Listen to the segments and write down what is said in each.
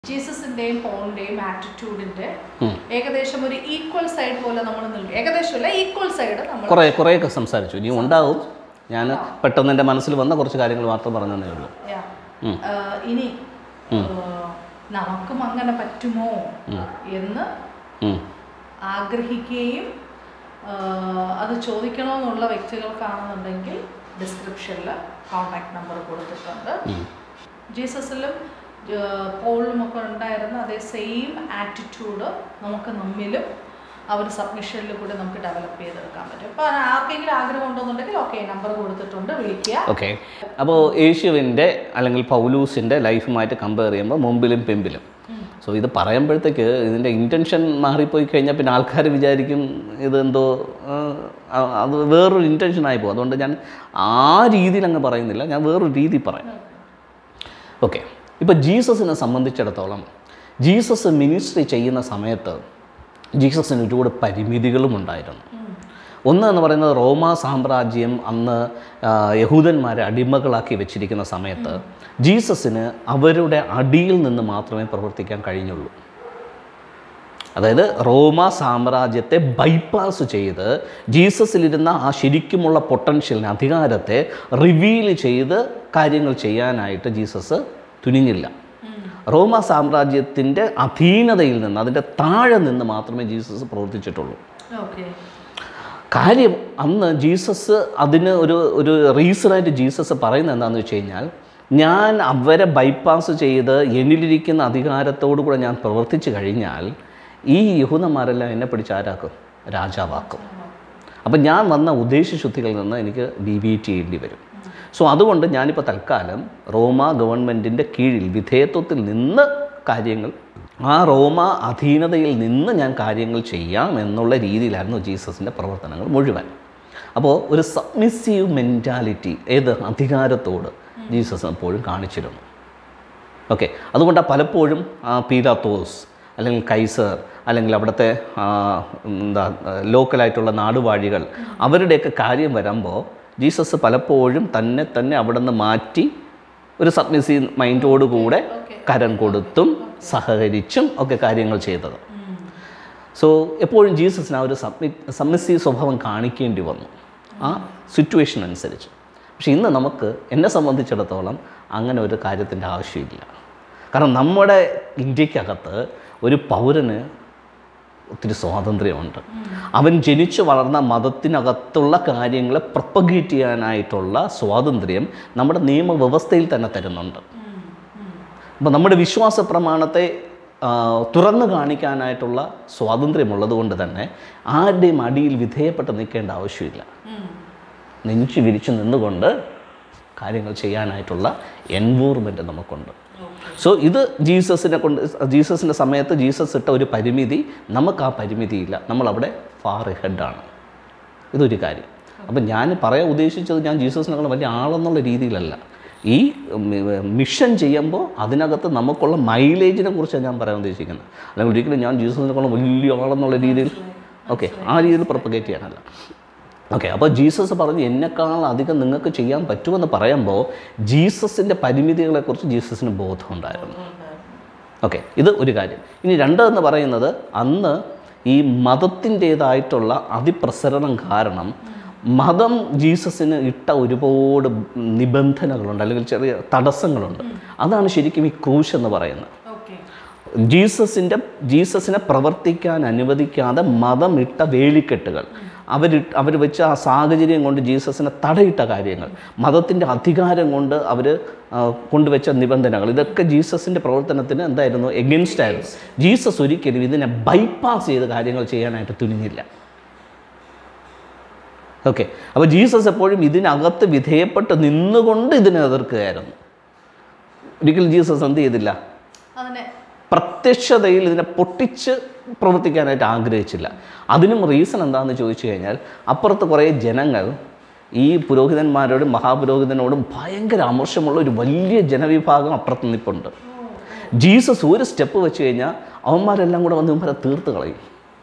ജീസസിന്റെയും പോളിന്റെയും ആറ്റിറ്റ്യൂഡിന്റെ ഏകദേശം ഒരു equal side പോലെ നമ്മൾ നിൽക്കും. ഏകദേശമല്ല, ഈക്വൽ സൈഡ് നമ്മൾ കുറേയൊക്കെ സംസാരിച്ചു. ഇനി ഉണ്ടാവും. ഞാൻ പെട്ടെന്ന് എൻ്റെ മനസ്സിൽ വന്ന കുറച്ച് കാര്യങ്ങൾ മാത്രം പറഞ്ഞതേ ഉള്ളൂ. ഇനി നമുക്കും അങ്ങനെ പറ്റുമോ എന്ന് ആഗ്രഹിക്കുകയും അത് ചോദിക്കണമെന്നുള്ള വ്യക്തികൾക്കാണെന്നുണ്ടെങ്കിൽ ഡിസ്ക്രിപ്ഷനിൽ കോൺടാക്ട് നമ്പർ കൊടുത്തിട്ടുണ്ട്. ജീസസിലും പോളിലുമൊക്കെ ഉണ്ടായിരുന്ന അതേ സെയിം ആറ്റിറ്റ്യൂഡ് നമുക്ക് നമ്മിലും ആ ഒരു സബ്മിഷനിൽ കൂടെ നമുക്ക് ഡെവലപ്പ് ചെയ്തെടുക്കാൻ പറ്റും. അപ്പോൾ ആർക്കെങ്കിലും ആഗ്രഹം ഉണ്ടെന്നുണ്ടെങ്കിൽ ഓക്കെ, നമ്പർ കൊടുത്തിട്ടുണ്ട്, വിളിക്കുക. ഓക്കെ. അപ്പോൾ യേശുവിൻ്റെ അല്ലെങ്കിൽ പൗലൂസിൻ്റെ ലൈഫുമായിട്ട് കമ്പയർ ചെയ്യുമ്പോൾ മുമ്പിലും പിമ്പിലും. സോ ഇത് പറയുമ്പോഴത്തേക്ക് ഇതിൻ്റെ ഇൻറ്റൻഷൻ മാറിപ്പോയി കഴിഞ്ഞാൽ പിന്നെ ആൾക്കാർ വിചാരിക്കും ഇതെന്തോ അത് വേറൊരു ഇൻറ്റൻഷനായി പോകും. അതുകൊണ്ട് ഞാൻ ആ രീതിയിൽ അങ്ങ് പറയുന്നില്ല, ഞാൻ വേറൊരു രീതി പറയാം. ഓക്കെ. ഇപ്പോൾ ജീസസിനെ സംബന്ധിച്ചിടത്തോളം ജീസസ് മിനിസ്ട്രി ചെയ്യുന്ന സമയത്ത് ജീസസിന് ഒരുപാട് പരിമിതികളും ഉണ്ടായിരുന്നു. ഒന്ന് എന്ന് പറയുന്നത് റോമാ സാമ്രാജ്യം അന്ന് യഹൂദന്മാരെ അടിമകളാക്കി വെച്ചിരിക്കുന്ന സമയത്ത് ജീസസിന് അവരുടെ അടിയിൽ നിന്ന് മാത്രമേ പ്രവർത്തിക്കാൻ കഴിഞ്ഞുള്ളൂ. അതായത് റോമാ സാമ്രാജ്യത്തെ ബൈപ്പാസ് ചെയ്ത് ജീസസിലിരുന്ന ആ ശരിക്കുമുള്ള പൊട്ടൻഷ്യലിനെ, അധികാരത്തെ റിവീൽ ചെയ്ത് കാര്യങ്ങൾ ചെയ്യാനായിട്ട് ജീസസ് തുനിഞ്ഞില്ല. റോമാ സാമ്രാജ്യത്തിൻ്റെ അധീനതയിൽ നിന്ന്, അതിൻ്റെ താഴെ നിന്ന് മാത്രമേ ജീസസ് പ്രവർത്തിച്ചിട്ടുള്ളൂ. കാര്യം അന്ന് ജീസസ് അതിന് ഒരു റീസണായിട്ട് ജീസസ് പറയുന്നത് എന്താണെന്ന് വെച്ച് കഴിഞ്ഞാൽ, ഞാൻ അവരെ ബൈപ്പാസ് ചെയ്ത് എന്നിലിരിക്കുന്ന അധികാരത്തോടു കൂടെ ഞാൻ പ്രവർത്തിച്ചു കഴിഞ്ഞാൽ ഈ യഹൂദന്മാരെല്ലാം എന്നെ പിടിച്ച് ആരാക്കും? രാജാവാക്കും. അപ്പം ഞാൻ വന്ന ഉദ്ദേശശുദ്ധികളിൽ നിന്ന് എനിക്ക് ഡീവിയേറ്റ് ചെയ്യേണ്ടി വരും. സോ അതുകൊണ്ട് ഞാനിപ്പോൾ തൽക്കാലം റോമ ഗവൺമെൻറ്റിൻ്റെ കീഴിൽ വിധേയത്വത്തിൽ നിന്ന് കാര്യങ്ങൾ, ആ റോമ അധീനതയിൽ നിന്ന് ഞാൻ കാര്യങ്ങൾ ചെയ്യാം എന്നുള്ള രീതിയിലായിരുന്നു ജീസസിൻ്റെ പ്രവർത്തനങ്ങൾ മുഴുവൻ. അപ്പോൾ ഒരു സബ്മിസീവ് മെൻറ്റാലിറ്റി ഏത് അധികാരത്തോട് ജീസസ് എപ്പോഴും കാണിച്ചിരുന്നു. ഓക്കെ. അതുകൊണ്ടാണ് പലപ്പോഴും പീലാത്തോസ് അല്ലെങ്കിൽ കൈസർ അല്ലെങ്കിൽ അവിടുത്തെ ലോക്കലായിട്ടുള്ള നാടുവാഴികൾ അവരുടെയൊക്കെ കാര്യം വരുമ്പോൾ ജീസസ് പലപ്പോഴും തന്നെ അവിടെ നിന്ന് മാറ്റി ഒരു സബ്മിസീവ് മൈൻഡോടുകൂടെ കരം കൊടുത്തും സഹകരിച്ചും ഒക്കെ കാര്യങ്ങൾ ചെയ്തത്. സോ എപ്പോഴും ജീസസിന് ആ ഒരു സബ്മിസീവ് സ്വഭാവം കാണിക്കേണ്ടി വന്നു ആ സിറ്റുവേഷൻ അനുസരിച്ച്. പക്ഷേ ഇന്ന് നമുക്ക്, എന്നെ സംബന്ധിച്ചിടത്തോളം, അങ്ങനെ ഒരു കാര്യത്തിൻ്റെ ആവശ്യമില്ല. കാരണം നമ്മുടെ ഇന്ത്യക്കകത്ത് ഒരു പൗരന് ഒത്തിരി സ്വാതന്ത്ര്യമുണ്ട്. അവൻ ജനിച്ചു വളർന്ന മതത്തിനകത്തുള്ള കാര്യങ്ങളെ പ്രൊപ്പഗേറ്റ് ചെയ്യാനായിട്ടുള്ള സ്വാതന്ത്ര്യം നമ്മുടെ നിയമവ്യവസ്ഥയിൽ തന്നെ തരുന്നുണ്ട്. അപ്പോൾ നമ്മുടെ വിശ്വാസ പ്രമാണത്തെ തുറന്നു കാണിക്കാനായിട്ടുള്ള സ്വാതന്ത്ര്യമുള്ളത് കൊണ്ട് തന്നെ ആരുടെയും അടിയിൽ വിധേയപ്പെട്ട് നിൽക്കേണ്ട ആവശ്യമില്ല. നെഞ്ചു വിരിച്ചു നിന്നുകൊണ്ട് കാര്യങ്ങൾ ചെയ്യാനായിട്ടുള്ള എൻവോർമെൻറ്റ് നമുക്കുണ്ട്. സോ ഇത് ജീസസിൻ്റെ സമയത്ത് ജീസസ് ഇട്ട ഒരു പരിമിതി, നമുക്ക് ആ പരിമിതിയില്ല. നമ്മളവിടെ ഫാർ ഹെഡാണ്. ഇതൊരു കാര്യം. അപ്പം ഞാൻ പറയാൻ ഉദ്ദേശിച്ചത്, ഞാൻ ജീസസിനേക്കാൾ വലിയ ആളെന്നുള്ള രീതിയിലല്ല. ഈ മിഷൻ ചെയ്യുമ്പോൾ അതിനകത്ത് നമുക്കുള്ള മൈലേജിനെ കുറിച്ചാണ് ഞാൻ പറയാൻ ഉദ്ദേശിക്കുന്നത്. അല്ലെങ്കിൽ ഒരിക്കലും ഞാൻ ജീസസിനേക്കാളും വലിയ ആളെന്നുള്ള രീതിയിൽ ആ രീതിയിൽ പ്രൊപ്പഗേറ്റ് ചെയ്യാനല്ല. ഓക്കെ. അപ്പോൾ ജീസസ് പറഞ്ഞ് എന്നെക്കാൾ അധികം നിങ്ങൾക്ക് ചെയ്യാൻ പറ്റുമെന്ന് പറയുമ്പോൾ ജീസസിൻ്റെ പരിമിതികളെക്കുറിച്ച് ജീസസിന് ബോധമുണ്ടായിരുന്നു. ഓക്കെ. ഇത് ഒരു കാര്യം. ഇനി രണ്ടെന്ന് പറയുന്നത്, അന്ന് ഈ മതത്തിൻ്റേതായിട്ടുള്ള അതിപ്രസരണം കാരണം മതം ജീസസിന് ഇട്ട ഒരുപാട് നിബന്ധനകളുണ്ട്, അല്ലെങ്കിൽ ചെറിയ തടസ്സങ്ങളുണ്ട്. അതാണ് ശരിക്കും ഈ ക്രൂശ് എന്ന് പറയുന്നത്. ജീസസിനെ പ്രവർത്തിക്കാൻ അനുവദിക്കാതെ മതം ഇട്ട വേലിക്കെട്ടുകൾ, അവർ വെച്ച ആ സാഹചര്യം കൊണ്ട് ജീസസിനെ തടയിട്ട കാര്യങ്ങൾ, മതത്തിൻ്റെ അധികാരം കൊണ്ട് അവർ കൊണ്ടുവച്ച നിബന്ധനകൾ, ഇതൊക്കെ ജീസസിൻ്റെ പ്രവർത്തനത്തിന് എന്തായിരുന്നു? എഗൻസ്റ്റ് ആയിരുന്നു. ജീസസ് ഒരിക്കലും ഇതിനെ ബൈപ്പാസ് ചെയ്ത് കാര്യങ്ങൾ ചെയ്യാനായിട്ട് തുനിഞ്ഞില്ല. ഓക്കെ. അപ്പോൾ ജീസസ് എപ്പോഴും ഇതിനകത്ത് വിധേയപ്പെട്ട് നിന്നുകൊണ്ട് ഇതിനെ എതിർക്കുകയായിരുന്നു. ഒരിക്കലും ജീസസ് എന്ത് ചെയ്തില്ല? പ്രത്യക്ഷതയിൽ ഇതിനെ പൊട്ടിച്ച് പ്രവർത്തിക്കാനായിട്ട് ആഗ്രഹിച്ചില്ല. അതിനും റീസൺ എന്താണെന്ന് ചോദിച്ചു കഴിഞ്ഞാൽ, അപ്പുറത്ത് കുറേ ജനങ്ങൾ ഈ പുരോഹിതന്മാരോടും മഹാപുരോഹിതനോടും ഭയങ്കര അമർഷമുള്ള ഒരു വലിയ ജനവിഭാഗം അപ്പുറത്ത് നിൽപ്പുണ്ട്. ജീസസ് ഒരു സ്റ്റെപ്പ് വെച്ച് കഴിഞ്ഞാൽ അവന്മാരെല്ലാം കൂടെ വന്ന് ഇവന്മാരെ തീർത്ത് കളയും.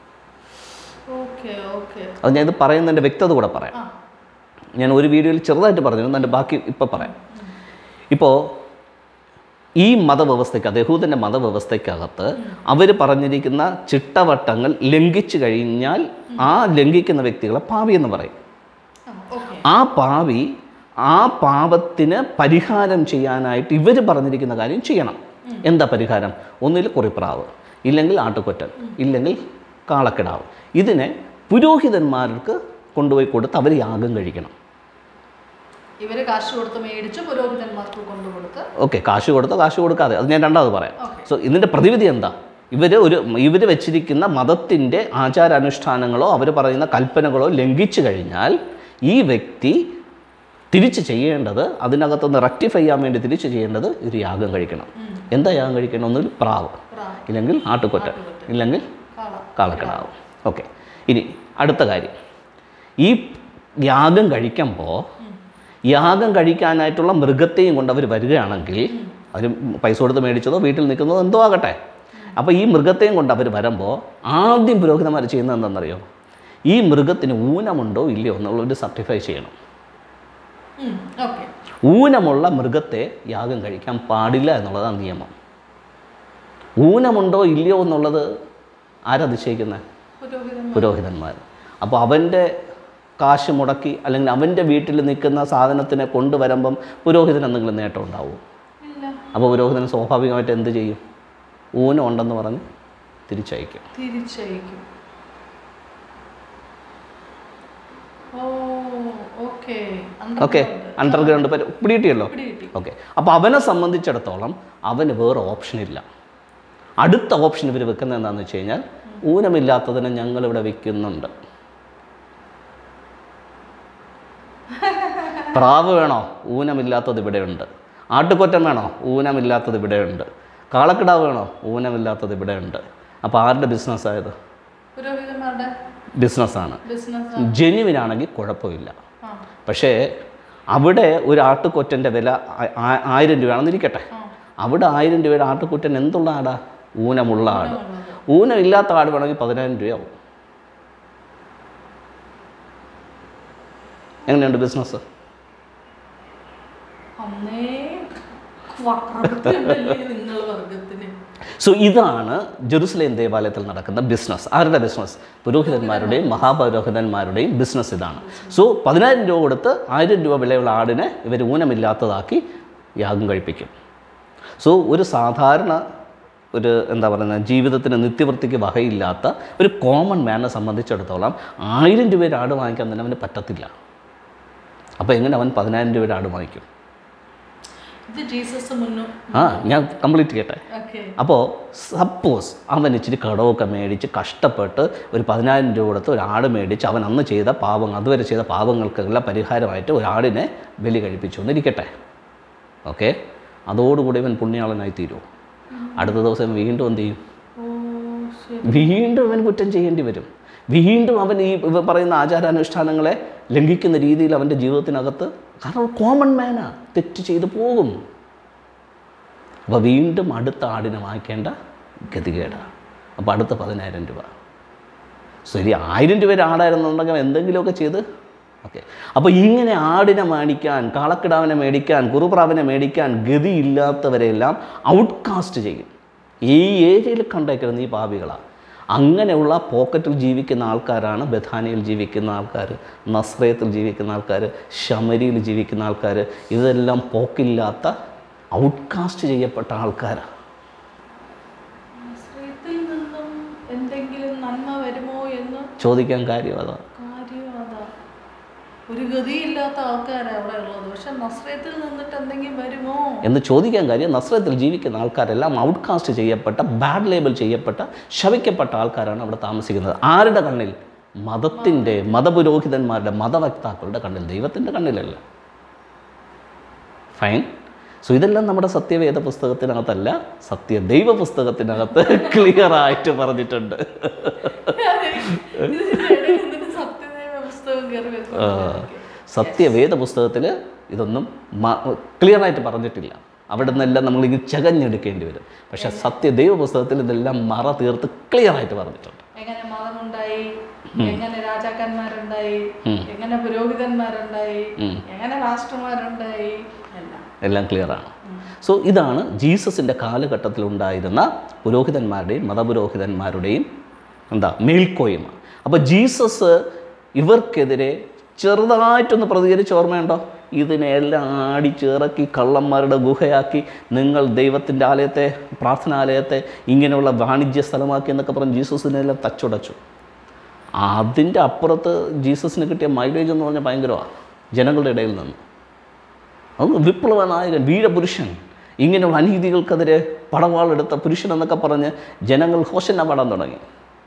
അത് ഞാൻ ഇത് പറയുന്നതിൻ്റെ വ്യക്തത കൂടെ പറയാം. ഞാൻ ഒരു വീഡിയോയിൽ ചെറുതായിട്ട് പറഞ്ഞിരുന്നു, എൻ്റെ ബാക്കി ഇപ്പോൾ പറയാം. ഇപ്പോൾ ഈ മതവ്യവസ്ഥയ്ക്ക് യഹൂദൻ്റെ മതവ്യവസ്ഥയ്ക്കകത്ത് അവർ പറഞ്ഞിരിക്കുന്ന ചിട്ടവട്ടങ്ങൾ ലംഘിച്ചു കഴിഞ്ഞാൽ ആ ലംഘിക്കുന്ന വ്യക്തികളെ പാവി എന്ന് പറയും. ആ പാവി ആ പാപത്തിന് പരിഹാരം ചെയ്യാനായിട്ട് ഇവർ പറഞ്ഞിരിക്കുന്ന കാര്യം ചെയ്യണം. എന്താ പരിഹാരം? ഒന്നിൽ കുറിപ്രാവ്, ഇല്ലെങ്കിൽ ആട്ടുകൊറ്റൻ, ഇല്ലെങ്കിൽ കാളക്കിടാവ്. ഇതിനെ പുരോഹിതന്മാർക്ക് കൊണ്ടുപോയി കൊടുത്ത് അവർ യാഗം കഴിക്കണം. ഇവര് കാശ് കൊടുത്ത് മേടിച്ച് പുരോഹിതന്മാർക്ക് കൊണ്ടുകൊടുത്ത്, ഓക്കെ, കാശ് കൊടുത്തോ കാശ് കൊടുക്കാതെ, അത് ഞാൻ രണ്ടാമത് പറയാം. സോ ഇതിൻ്റെ പ്രതിവിധി എന്താ? ഇവർ വെച്ചിരിക്കുന്ന മതത്തിൻ്റെ ആചാരാനുഷ്ഠാനങ്ങളോ അവർ പറയുന്ന കൽപ്പനകളോ ലംഘിച്ചു കഴിഞ്ഞാൽ ഈ വ്യക്തി തിരിച്ച് ചെയ്യേണ്ടത്, അതിനകത്തുനിന്ന് റെക്ടിഫൈ ചെയ്യാൻ വേണ്ടി തിരിച്ച് ചെയ്യേണ്ടത് ഒരു യാഗം കഴിക്കണം. എന്താ യാഗം കഴിക്കണം? ഒന്നിൽ പ്രാവ്, ഇല്ലെങ്കിൽ ആട്ടുകൊറ്റൻ, ഇല്ലെങ്കിൽ കാളക്കിടാവ്. ഓക്കെ, ഇനി അടുത്ത കാര്യം, ഈ യാഗം കഴിക്കുമ്പോൾ യാഗം കഴിക്കാനായിട്ടുള്ള മൃഗത്തെയും കൊണ്ട് അവർ വരികയാണെങ്കിൽ, അവർ പൈസ കൊടുത്ത് മേടിച്ചതോ വീട്ടിൽ നിൽക്കുന്നതോ എന്തോ ആകട്ടെ, അപ്പോൾ ഈ മൃഗത്തെയും കൊണ്ട് അവർ വരുമ്പോൾ ആദ്യം പുരോഹിതന്മാർ ചെയ്യുന്നത് എന്താണെന്നറിയോ? ഈ മൃഗത്തിന് ഊനമുണ്ടോ ഇല്ലയോ എന്നുള്ളൊരു സർട്ടിഫൈ ചെയ്യണം. ഊനമുള്ള മൃഗത്തെ യാഗം കഴിക്കാൻ പാടില്ല എന്നുള്ളതാണ് നിയമം. ഊനമുണ്ടോ ഇല്ലയോ എന്നുള്ളത് ആരാ നിശ്ചയിക്കുന്നത്? പുരോഹിതന്മാർ. അപ്പോൾ അവൻ്റെ കാശ് മുടക്കി അല്ലെങ്കിൽ അവൻ്റെ വീട്ടിൽ നിൽക്കുന്ന സാധനത്തിനെ കൊണ്ടുവരുമ്പം പുരോഹിതന് എന്തെങ്കിലും നേട്ടം ഉണ്ടാവുമോ? അപ്പോൾ പുരോഹിതൻ സ്വാഭാവികമായിട്ട് എന്ത് ചെയ്യും? ഊനം ഉണ്ടെന്ന് പറഞ്ഞ് തിരിച്ചയക്കും. ഓക്കെ, അണ്ടർഗ്രൗണ്ട് പിടികിട്ടിയല്ലോ. ഓക്കെ, അപ്പോൾ അവനെ സംബന്ധിച്ചിടത്തോളം അവന് വേറെ ഓപ്ഷനില്ല. അടുത്ത ഓപ്ഷൻ ഇവർ വെക്കുന്നത് എന്താണെന്ന് വെച്ച് കഴിഞ്ഞാൽ, ഊനമില്ലാത്തതിനെ ഞങ്ങളിവിടെ വിൽക്കുന്നുണ്ട്. പ്രാവ് വേണോ? ഊനമില്ലാത്തത് ഇവിടെയുണ്ട്. ആട്ടുകൊറ്റൻ വേണോ? ഊനമില്ലാത്തത് ഇവിടെയുണ്ട്. കാളക്കിടാവ് വേണോ? ഊനമില്ലാത്തത് ഇവിടെയുണ്ട്. അപ്പോൾ ആരുടെ ബിസിനസ്സായത്? ബിസിനസ്സാണ്. ജെന്യുവിനാണെങ്കിൽ കുഴപ്പമില്ല. പക്ഷേ അവിടെ ഒരു ആട്ടുകൊറ്റൻ്റെ വില 1000 രൂപയാണെന്നിരിക്കട്ടെ. അവിടെ 1000 രൂപയുടെ ആട്ടുകൊറ്റൻ എന്തുള്ള ആടാ? ഊനമുള്ള ആട്. ഊനമില്ലാത്ത ആട് വേണമെങ്കിൽ 10000 രൂപയാവും. എങ്ങനെയുണ്ട് ബിസിനസ്? സോ ഇതാണ് ജെറുസലേം ദേവാലയത്തിൽ നടക്കുന്ന ബിസിനസ്. ആരുടെ ബിസിനസ്? പുരോഹിതന്മാരുടെയും മഹാപുരോഹിതന്മാരുടെയും ബിസിനസ് ഇതാണ്. സോ 10000 രൂപ കൊടുത്ത് 1000 രൂപ വിലയുള്ള ആടിനെ ഇവർ ഊനമില്ലാത്തതാക്കി യാഗം കഴിപ്പിക്കും. സോ ഒരു സാധാരണ ഒരു എന്താ പറയുന്നത്, ജീവിതത്തിന് നിത്യവൃത്തിക്ക് വകയില്ലാത്ത ഒരു കോമൺ മാനെ സംബന്ധിച്ചിടത്തോളം 1000 രൂപയുടെ ആട് വാങ്ങിക്കാൻ തന്നെ അവന് പറ്റത്തില്ല. അപ്പോൾ എങ്ങനെ അവൻ 10000 രൂപയുടെ ആട് വാങ്ങിക്കും? ഞാൻ കംപ്ലീറ്റ് ചെയ്യട്ടെ. അപ്പോൾ സപ്പോസ് അവൻ ഇച്ചിരി കടമൊക്കെ മേടിച്ച് കഷ്ടപ്പെട്ട് ഒരു 10000 രൂപ കൊടുത്ത് ഒരു ആട് മേടിച്ച് അവൻ അന്ന് ചെയ്ത പാപങ്ങൾ, അതുവരെ ചെയ്ത പാപങ്ങൾക്കെല്ലാം പരിഹാരമായിട്ട് ഒരു ആടിനെ ബലി കഴിപ്പിച്ചു എന്നിരിക്കട്ടെ. ഓക്കെ, അതോടുകൂടി ഇവൻ പുണ്യാളനായി തീരുമോ? അടുത്ത ദിവസം വീണ്ടും എന്ത് ചെയ്യും? വീണ്ടും അവൻ കുറ്റം ചെയ്യേണ്ടി വരും. വീണ്ടും അവൻ ഈ പറയുന്ന ആചാരാനുഷ്ഠാനങ്ങളെ ലംഘിക്കുന്ന രീതിയിൽ അവൻ്റെ ജീവിതത്തിനകത്ത്, കാരണം കോമൺ മാനാ, തെറ്റ് ചെയ്ത് പോകും. അപ്പോൾ വീണ്ടും അടുത്ത ആടിനെ വാങ്ങിക്കേണ്ട ഗതികേടാണ്. അപ്പോൾ അടുത്ത 10000 രൂപ. ശരി, 1000 രൂപയുടെ ആടായിരുന്നുണ്ടെങ്കിൽ എന്തെങ്കിലുമൊക്കെ ചെയ്ത് ഓക്കെ. അപ്പോൾ ഇങ്ങനെ ആടിനെ മേടിക്കാൻ, കാളക്കിടാവിനെ മേടിക്കാൻ, കുറുപ്രാവിനെ മേടിക്കാൻ ഗതിയില്ലാത്തവരെല്ലാം ഔട്ട്കാസ്റ്റ് ചെയ്യും. ഈ ഏരിയയിൽ കണ്ടേക്കുന്നത് ഈ പാപികളാണ്. അങ്ങനെയുള്ള പോക്കറ്റിൽ ജീവിക്കുന്ന ആൾക്കാരാണ് ബഥാനിയിൽ ജീവിക്കുന്ന ആൾക്കാർ, നസ്രയത്തിൽ ജീവിക്കുന്ന ആൾക്കാർ, ശമരിയിൽ ജീവിക്കുന്ന ആൾക്കാർ. ഇതെല്ലാം പോക്കില്ലാത്ത ഔട്ട്കാസ്റ്റ് ചെയ്യപ്പെട്ട ആൾക്കാരാണ്. എന്തെങ്കിലും നന്മ വരുമോ എന്ന് ചോദിക്കാൻ കാര്യം അതാ. ഒരു ഗതിയില്ലാത്ത ആൾക്കാരാണ് അവിടെ ഉള്ളത്. പക്ഷെ നസ്രയത്തിൽ നിന്നിട്ട് എന്തെങ്കിലും വരുമോ എന്ന് ചോദിക്കാൻ കാര്യം, നസ്രയത്തിൽ ജീവിക്കുന്ന ആൾക്കാരെല്ലാം ഔട്ട്കാസ്റ്റ് ചെയ്യപ്പെട്ട, ബാഡ് ലേബൽ ചെയ്യപ്പെട്ട, ശപിക്കപ്പെട്ട ആൾക്കാരാണ് അവിടെ താമസിക്കുന്നത്. ആരുടെ കണ്ണിൽ? മതത്തിൻ്റെ, മതപുരോഹിതന്മാരുടെ, മതവക്താക്കളുടെ കണ്ണിൽ, ദൈവത്തിൻ്റെ കണ്ണിലല്ല. ഫൈൻ. സോ ഇതെല്ലാം നമ്മുടെ സത്യവേദ പുസ്തകത്തിനകത്തല്ല, സത്യദൈവ പുസ്തകത്തിനകത്ത് ക്ലിയറായിട്ട് പറഞ്ഞിട്ടുണ്ട്. സത്യവേദ പുസ്തകത്തിൽ ഇതൊന്നും ക്ലിയറായിട്ട് പറഞ്ഞിട്ടില്ല. അവിടെ നിന്നെല്ലാം നമ്മളിങ്ങനെ ചകഞ്ഞെടുക്കേണ്ടി വരും. പക്ഷെ സത്യദൈവ പുസ്തകത്തിൽ ഇതെല്ലാം മറ തീർത്ത് ക്ലിയറായിട്ട് പറഞ്ഞിട്ടുണ്ട്. എങ്ങനെ മതമുണ്ടായി, എങ്ങനെ രാജാക്കന്മാരുണ്ടായി, എങ്ങനെ പുരോഹിതന്മാരുണ്ടായി, എങ്ങനെ രാഷ്ട്രമാരുണ്ടായി, എല്ലാം ക്ലിയറാണ്. സോ ഇതാണ് ജീസസിൻ്റെ കാലഘട്ടത്തിലുണ്ടായിരുന്ന പുരോഹിതന്മാരുടെയും മതപുരോഹിതന്മാരുടെയും മേൽക്കോയ്മ. അപ്പോൾ ജീസസ് ഇവർക്കെതിരെ ചെറുതായിട്ടൊന്ന് പ്രതികരിച്ച് ഓർമ്മയുണ്ടോ? ഇതിനെല്ലാം ആടിച്ചിറക്കി കള്ളന്മാരുടെ ഗുഹയാക്കി, നിങ്ങൾ ദൈവത്തിൻ്റെ ആലയത്തെ, പ്രാർത്ഥനാലയത്തെ ഇങ്ങനെയുള്ള വാണിജ്യ സ്ഥലമാക്കി എന്നൊക്കെ പറഞ്ഞ് ജീസസിനെല്ലാം തച്ചുടച്ചു. അതിൻ്റെ അപ്പുറത്ത് ജീസസിന് കിട്ടിയ മൈലേജ് എന്ന് പറഞ്ഞാൽ ഭയങ്കരമാണ് ജനങ്ങളുടെ ഇടയിൽ നിന്ന്. അത് വിപ്ലവ നായകൻ, വീരപുരുഷൻ, ഇങ്ങനെയുള്ള അനീതികൾക്കെതിരെ പടവാളെടുത്ത പുരുഷൻ എന്നൊക്കെ പറഞ്ഞ് ജനങ്ങൾ ഹോശന്ന പാടാൻ തുടങ്ങി.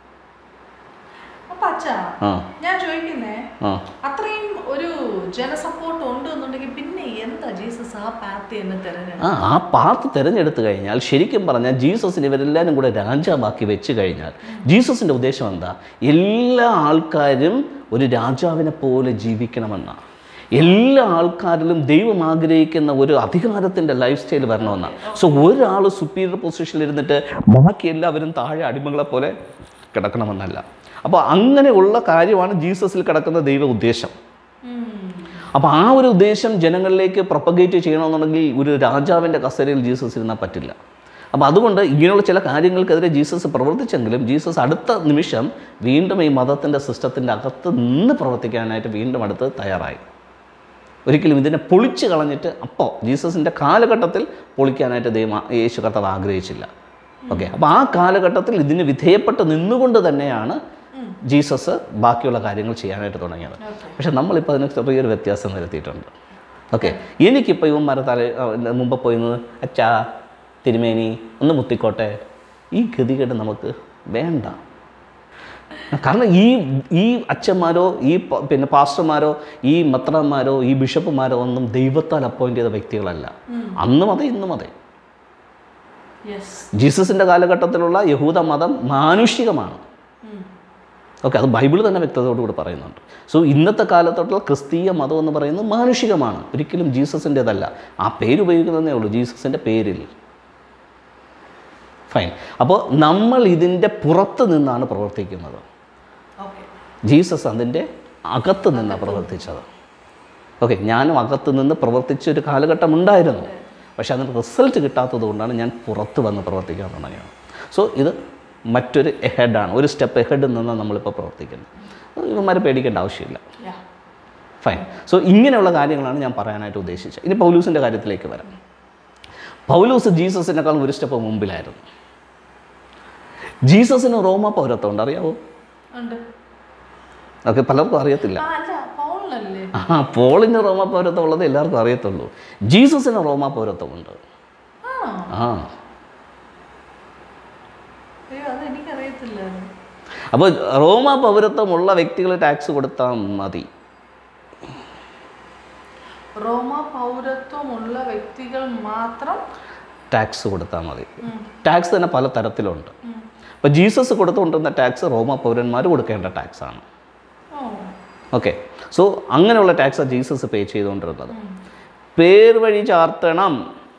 ഞാൻ ചോദിക്കുന്നേ, അത്രയും ഒരു ജനസപ്പോർട്ട് ഉണ്ട് എന്നുണ്ടെങ്കിൽ പിന്നെ എന്താ ജീസസ് ആ പാത്ത് തന്നെ തിരഞ്ഞെടുത്തു? ആ പാത്ത് തിരഞ്ഞെടുത്തു കഴിഞ്ഞാൽ ശരിക്കും പറഞ്ഞാൽ ജീസസിന് ഇവരെല്ലാവരും കൂടെ രാജാവാക്കി വെച്ച് കഴിഞ്ഞാൽ ജീസസിൻ്റെ ഉദ്ദേശം എന്താ? എല്ലാ ആൾക്കാരും ഒരു രാജാവിനെ പോലെ ജീവിക്കണമെന്നാണ്. എല്ലാ ആൾക്കാരിലും ദൈവം ആഗ്രഹിക്കുന്ന ഒരു അധികാരത്തിൻ്റെ ലൈഫ് സ്റ്റൈൽ വരണമെന്നാണ്. സോ ഒരാൾ സുപ്പീരിയർ പൊസിഷനിൽ ഇരുന്നിട്ട് ബാക്കി എല്ലാവരും താഴെ അടിമകളെ പോലെ കിടക്കണമെന്നല്ല. അപ്പോൾ അങ്ങനെയുള്ള കാര്യമാണ് ജീസസിൽ കിടക്കുന്ന ദൈവ ഉദ്ദേശം. അപ്പോൾ ആ ഒരു ഉദ്ദേശം ജനങ്ങളിലേക്ക് പ്രൊപ്പഗേറ്റ് ചെയ്യണമെന്നുണ്ടെങ്കിൽ ഒരു രാജാവിൻ്റെ കസേരയിൽ ജീസസ് ഇരുന്നാൽ പറ്റില്ല. അപ്പോൾ അതുകൊണ്ട് ഇങ്ങനെയുള്ള ചില കാര്യങ്ങൾക്കെതിരെ ജീസസ് പ്രവർത്തിച്ചെങ്കിലും ജീസസ് അടുത്ത നിമിഷം വീണ്ടും ഈ മതത്തിൻ്റെ സിസ്റ്റത്തിൻ്റെ അകത്ത് നിന്ന് പ്രവർത്തിക്കാനായിട്ട് വീണ്ടും അടുത്ത് തയ്യാറായി. ഒരിക്കലും ഇതിനെ പൊളിച്ച് കളഞ്ഞിട്ട് അപ്പോൾ ജീസസിൻ്റെ കാലഘട്ടത്തിൽ പൊളിക്കാനായിട്ട് യേശു കർത്താവ് ആഗ്രഹിച്ചില്ല. ഓക്കെ, അപ്പോൾ ആ കാലഘട്ടത്തിൽ ഇതിന് വിധേയപ്പെട്ട് നിന്നുകൊണ്ട് തന്നെയാണ് ജീസസ് ബാക്കിയുള്ള കാര്യങ്ങൾ ചെയ്യാനായിട്ട് തുടങ്ങിയത്. പക്ഷെ നമ്മളിപ്പോൾ അതിന് ചെറിയൊരു വ്യത്യാസം വരുത്തിയിട്ടുണ്ട്. ഓക്കെ, എനിക്കിപ്പോൾ ഇവന്മാരെ മുമ്പ് പോയിരുന്നത് അച്ഛാ തിരുമേനി ഒന്ന് മുത്തിക്കോട്ടെ, ഈ ഗതികേട് നമുക്ക് വേണ്ട. കാരണം ഈ അച്ഛന്മാരോ ഈ പിന്നെ പാസ്റ്റർമാരോ ഈ മെത്രാന്മാരോ ഈ ബിഷപ്പുമാരോ ഒന്നും ദൈവത്താൽ അപ്പോയിൻ്റ് ചെയ്ത വ്യക്തികളല്ല. അന്നും അതെ ഇന്നും അതെ. ജീസസിൻ്റെ കാലഘട്ടത്തിലുള്ള യഹൂദ മതം മാനുഷികമാണ്. ഓക്കെ, അത് ബൈബിൾ തന്നെ വ്യക്തതയോടുകൂടി പറയുന്നുണ്ട്. സോ ഇന്നത്തെ കാലത്തോട്ടുള്ള ക്രിസ്തീയ മതം എന്ന് പറയുന്നത് മാനുഷികമാണ്, ഒരിക്കലും ജീസസിൻ്റെതല്ല. ആ പേര് ഉപയോഗിക്കുന്നതേ ഉള്ളൂ, ജീസസിൻ്റെ പേരിൽ. ഫൈൻ. അപ്പോൾ നമ്മൾ ഇതിൻ്റെ പുറത്ത് നിന്നാണ് പ്രവർത്തിക്കുന്നത്. ജീസസ് അതിൻ്റെ അകത്ത് നിന്നാണ് പ്രവർത്തിച്ചത്. ഓക്കെ, ഞാനും അകത്ത് നിന്ന് പ്രവർത്തിച്ചൊരു കാലഘട്ടം ഉണ്ടായിരുന്നു. പക്ഷേ അതിന് റിസൾട്ട് കിട്ടാത്തത് കൊണ്ടാണ് ഞാൻ പുറത്ത് വന്ന് പ്രവർത്തിക്കാൻ തുടങ്ങിയത്. സോ ഇത് മറ്റൊരു എഹെഡാണ്, ഒരു സ്റ്റെപ്പ് എഹെഡിൽ നിന്നാണ് നമ്മളിപ്പോൾ പ്രവർത്തിക്കുന്നത്. ഇവന്മാർ പേടിക്കേണ്ട ആവശ്യമില്ല. ഫൈൻ. സോ ഇങ്ങനെയുള്ള കാര്യങ്ങളാണ് ഞാൻ പറയാനായിട്ട് ഉദ്ദേശിച്ചത്. ഇനി പൗലൂസിൻ്റെ കാര്യത്തിലേക്ക് വരാം. പൗലൂസ് ജീസസിനേക്കാൾ ഒരു സ്റ്റെപ്പ് മുമ്പിലായിരുന്നു. ജീസസിന് റോമ പൗരത്വമുണ്ട്, അറിയാവോ? ഓക്കെ, പലർക്കും അറിയത്തില്ല. പോളിന് റോമ പൗരത്വം ഉള്ളത് എല്ലാവർക്കും അറിയത്തുള്ളൂ. ജീസസിന് റോമ പൗരത്വമുണ്ട്. അപ്പോൾ റോമ പൗരത്വമുള്ള വ്യക്തികൾ ടാക്സ് കൊടുത്താൽ മതി. റോമ പൗരത്വമുള്ള വ്യക്തികൾ മാത്രം ടാക്സ് കൊടുത്താൽ മതി. ടാക്സ് തന്നെ പല തരത്തിലുണ്ട്. അപ്പോൾ ജീസസ് കൊടുത്തുകൊണ്ടിരുന്ന ടാക്സ് റോമ പൗരന്മാർ കൊടുക്കേണ്ട ടാക്സാണ്. ഓക്കെ, സോ അങ്ങനെയുള്ള ടാക്സാണ് ജീസസ് പേ ചെയ്തുകൊണ്ടിരുന്നത്. പേർ വഴി ചാർത്തണം,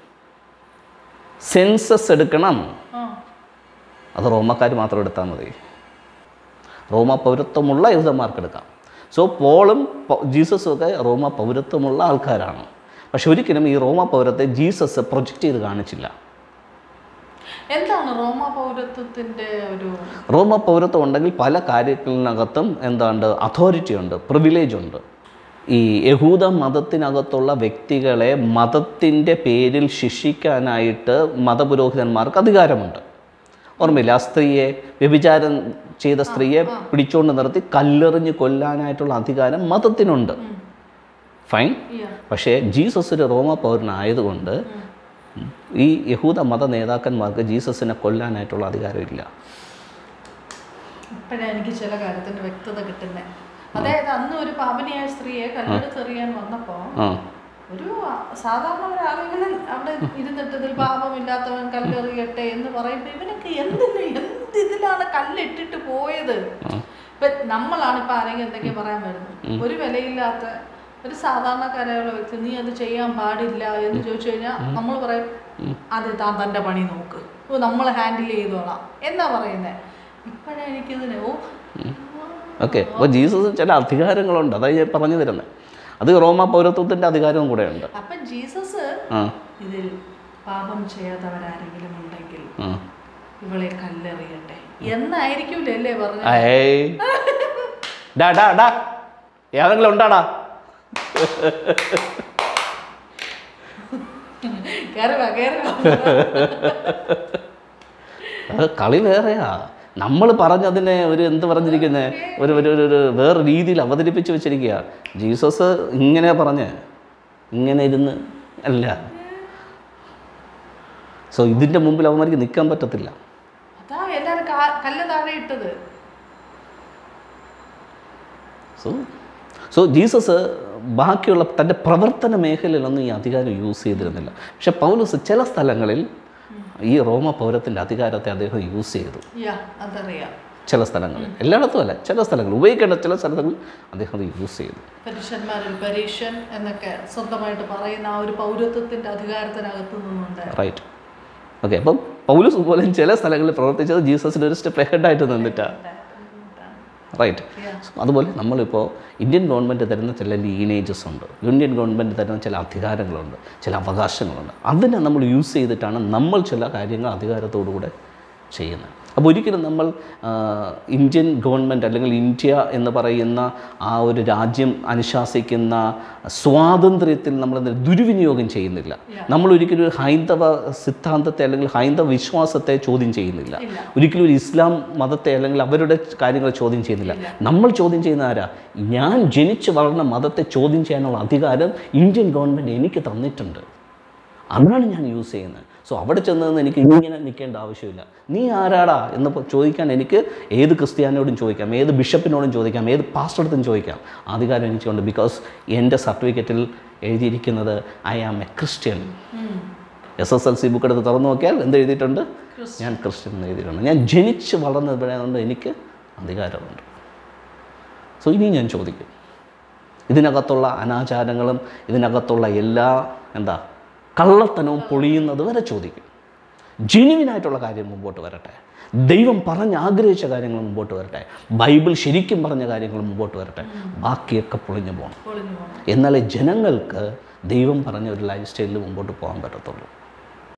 സെൻസസ് എടുക്കണം, അത് റോമക്കാർ മാത്രം എടുത്താൽ മതി. റോമ പൗരത്വമുള്ള യഹൂദന്മാർക്ക് എടുക്കാം. സോ പോളും ജീസസും ഒക്കെ റോമ പൗരത്വമുള്ള ആൾക്കാരാണ്. പക്ഷെ ഒരിക്കലും ഈ റോമ പൗരത്തെ ജീസസ് പ്രൊജക്റ്റ് ചെയ്ത് കാണിച്ചില്ല. എന്താണ് റോമ പൗരത്വത്തിൻ്റെ ഒരു? റോമ പൗരത്വം ഉണ്ടെങ്കിൽ പല കാര്യങ്ങളിനകത്തും എന്താണ് അതോറിറ്റി ഉണ്ട്, പ്രിവിലേജ് ഉണ്ട്. ഈ യഹൂദ മതത്തിനകത്തുള്ള വ്യക്തികളെ മതത്തിൻ്റെ പേരിൽ ശിക്ഷിക്കാനായിട്ട് മതപുരോഹിതന്മാർക്ക് അധികാരമുണ്ട്. ഓർമ്മയില്ല, ആ സ്ത്രീയെ, വ്യഭിചാരം ചെയ്ത സ്ത്രീയെ പിടിച്ചുകൊണ്ട് നിർത്തി കല്ലെറിഞ്ഞ് കൊല്ലാനായിട്ടുള്ള അധികാരം മതത്തിനുണ്ട്. ഫൈൻ. പക്ഷേ ജീസസ് ഒരു റോമ പൗരനായതുകൊണ്ട് ഈ യഹൂദ മത നേതാക്കന്മാർക്ക് ജീസസിനെ കൊല്ലാനായിട്ടുള്ള അധികാരമില്ല. ഇപ്പോഴാണ് എനിക്ക് ചില കാര്യത്തിന് വ്യക്തത കിട്ടുന്നത്. അതായത് അന്ന് ഒരു പാപനിയായ സ്ത്രീയെ കല്ലെടുത്തെറിയാൻ വന്നപ്പോൾ ഒരു സാധാരണ ഒരാളിങ്ങനെ അവിടെ ഇരുന്നിട്ട് ഇതിൽ പാപമില്ലാത്തവൻ കല്ലെറിയട്ടെ എന്ന് പറയുമ്പോൾ ഇവനൊക്കെ എന്തിലാണ് കല്ലിട്ടിട്ട് പോയത്? ഇപ്പൊ നമ്മളാണ് ഇപ്പൊ ആരെങ്കിലും എന്തൊക്കെയാ പറയാൻ വരുന്നത്, ഒരു വിലയില്ലാത്ത ഒരു സാധാരണക്കാരായുള്ള വ്യക്തി നീ അത് ചെയ്യാൻ പാടില്ല എന്ന് ചോദിച്ചു കഴിഞ്ഞാൽ നമ്മൾ പറയും അത് താൻ തൻ്റെ പണി നോക്ക്, നമ്മൾ ഹാൻഡിൽ ചെയ്തോളാം എന്നാ പറയുന്നത്. ഇപ്പോഴാണ് എനിക്കിതിന് ഓക്കെ. അപ്പോൾ ജീസസ് ചില അധികാരങ്ങളുണ്ട്, അതായത് ഞാൻ പറഞ്ഞു തരുന്നത്. അത് റോമ പൗരത്വത്തിൻ്റെ അധികാരവും കൂടെ ഉണ്ട്. അപ്പം ജീസസ് ഇതിൽ പാപം ചെയ്യാത്തവരാരെങ്കിലും ഉണ്ടെങ്കിൽ ഇവളെ കല്ലെറിയട്ടെ എന്നായിരിക്കൂലേ പറഞ്ഞു. ഏതെങ്കിലും ഉണ്ടാടാ? അത് കളി വേറെയാ. നമ്മൾ പറഞ്ഞതിനെ ഒരു എന്ത് പറഞ്ഞിരിക്കുന്നത് ഒരു ഒരു ഒരു വേറെ രീതിയിൽ അവതരിപ്പിച്ച് വെച്ചിരിക്കുക. ജീസസ് ഇങ്ങനെ പറഞ്ഞ് ഇങ്ങനെ ഇരുന്ന് അല്ല. സോ ഇതിൻ്റെ മുമ്പിൽ അവന്മാർക്ക് നിൽക്കാൻ പറ്റത്തില്ല. സോ ജീസസ് ബാക്കിയുള്ള തൻ്റെ പ്രവർത്തന മേഖലയിലൊന്നും ഈ അധികാരം യൂസ് ചെയ്തിരുന്നില്ല. പക്ഷെ പൗലോസ് ചില സ്ഥലങ്ങളിൽ ഈ റോമ പൗരത്തിൻ്റെ അധികാരത്തെ അദ്ദേഹം യൂസ് ചെയ്തു. ചില സ്ഥലങ്ങളിൽ, എല്ലായിടത്തും അല്ല, ചില സ്ഥലങ്ങളിൽ ഉപയോഗിക്കേണ്ട ചില സ്ഥലങ്ങളിൽ അദ്ദേഹം അത് യൂസ് ചെയ്തു. റൈറ്റ്. ഓക്കെ. അപ്പം പൗലോസ് പോലും ചില സ്ഥലങ്ങളിൽ പ്രവർത്തിച്ചത് ജീസസിൻ്റെ ഒരു സ്റ്റെപ്പ് ഹെഡായിട്ട് നിന്നിട്ടാണ്. റൈറ്റ്. അതുപോലെ നമ്മളിപ്പോൾ ഇന്ത്യൻ ഗവൺമെൻറ് തരുന്ന ചില ലീനേജസ് ഉണ്ട്, ഇന്ത്യൻ ഗവൺമെൻറ് തരുന്ന ചില അധികാരങ്ങളുണ്ട്, ചില അവകാശങ്ങളുണ്ട്. അതിനെ നമ്മൾ യൂസ് ചെയ്തിട്ടാണ് നമ്മൾ ചില കാര്യങ്ങൾ അധികാരത്തോടുകൂടെ ചെയ്യുന്നത്. അപ്പോൾ ഒരിക്കലും നമ്മൾ ഇന്ത്യൻ ഗവൺമെൻറ് അല്ലെങ്കിൽ ഇന്ത്യ എന്ന് പറയുന്ന ആ ഒരു രാജ്യം അനുശാസിക്കുന്ന സ്വാതന്ത്ര്യത്തിൽ നമ്മൾ ദുർവിനിയോഗം ചെയ്യുന്നില്ല. നമ്മൾ ഒരിക്കലും ഒരു ഹൈന്ദവ സിദ്ധാന്തത്തെ അല്ലെങ്കിൽ ഹൈന്ദവ വിശ്വാസത്തെ ചോദ്യം ചെയ്യുന്നില്ല. ഒരിക്കലും ഒരു ഇസ്ലാം മതത്തെ അല്ലെങ്കിൽ അവരുടെ കാര്യങ്ങൾ ചോദ്യം ചെയ്യുന്നില്ല. നമ്മൾ ചോദ്യം ചെയ്യുന്ന ആരാ? ഞാൻ ജനിച്ച് വളർന്ന മതത്തെ ചോദ്യം ചെയ്യാനുള്ള അധികാരം ഇന്ത്യൻ ഗവൺമെൻറ് എനിക്ക് തന്നിട്ടുണ്ട്. അതാണ് ഞാൻ യൂസ് ചെയ്യുന്നത്. സോ അവിടെ ചെന്നതെന്ന് എനിക്ക് ഇങ്ങനെ നിൽക്കേണ്ട ആവശ്യമില്ല. നീ ആരാടാ എന്ന് ചോദിക്കാൻ എനിക്ക് ഏത് ക്രിസ്ത്യാനിയോടും ചോദിക്കാം, ഏത് ബിഷപ്പിനോടും ചോദിക്കാം, ഏത് പാസ്റ്ററടുത്തും ചോദിക്കാം. അധികാരം എനിക്കുണ്ട്. ബിക്കോസ് എൻ്റെ സർട്ടിഫിക്കറ്റിൽ എഴുതിയിരിക്കുന്നത് I am a Christian. SSLC book എടുത്ത് തുറന്നു നോക്കിയാൽ എന്ത് എഴുതിയിട്ടുണ്ട്? ഞാൻ ക്രിസ്ത്യൻ എന്ന് എഴുതിയിട്ടുണ്ട്. ഞാൻ ജനിച്ച് വളർന്നതുകൊണ്ട് എനിക്ക് അധികാരമുണ്ട്. സോ ഇനി ഞാൻ ചോദിക്കും, ഇതിനകത്തുള്ള അനാചാരങ്ങളും ഇതിനകത്തുള്ള എല്ലാ കള്ളത്തനവും പൊളിയുന്നത് വരെ ചോദിക്കും. ജെന്യുവിനായിട്ടുള്ള കാര്യം മുമ്പോട്ട് വരട്ടെ. ദൈവം പറഞ്ഞ് ആഗ്രഹിച്ച കാര്യങ്ങൾ മുമ്പോട്ട് വരട്ടെ. ബൈബിൾ ശരിക്കും പറഞ്ഞ കാര്യങ്ങൾ മുമ്പോട്ട് വരട്ടെ. ബാക്കിയൊക്കെ പൊളിഞ്ഞു പോകണം. എന്നാലേ ജനങ്ങൾക്ക് ദൈവം പറഞ്ഞ ഒരു ലൈഫ് സ്റ്റൈലിൽ മുമ്പോട്ട് പോകാൻ പറ്റത്തുള്ളൂ.